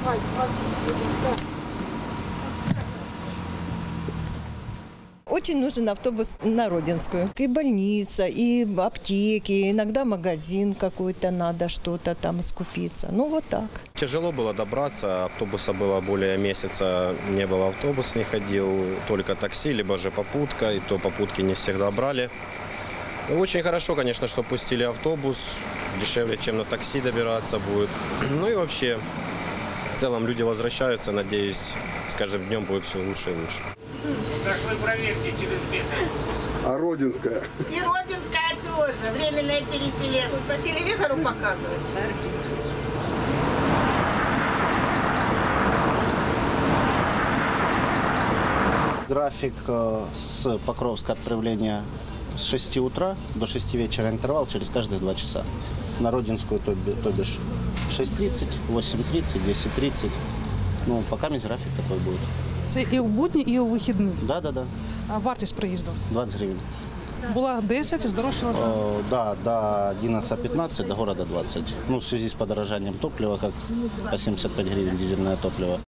Очень нужен автобус на Родинскую. И больница, и аптеки, иногда магазин какой-то надо, что-то там скупиться. Ну вот так. Тяжело было добраться, автобуса было более месяца, не было, автобус не ходил, только такси, либо же попутка, и то попутки не всегда брали. Очень хорошо, конечно, что пустили автобус, дешевле, чем на такси добираться будет. Ну и вообще, в целом люди возвращаются, надеюсь, с каждым днем будет все лучше и лучше. Так вы проверьте через месяц. А Родинская? И Родинская тоже. Временная переселенца. По телевизору показывать. График с Покровска отправления с 6 утра до 6 вечера, интервал через каждые 2 часа. На Родинскую, то бишь 6:30, 8:30, 10:30. Ну, пока график такой будет. Це і у будні, і у вихідні? Да. А вартість проїзду? 20 гривен. Була 10, здорожчала? Да, до 11-15, до города 20. Ну, в связи с подорожанием топлива, как по 75 гривен дизельное топливо.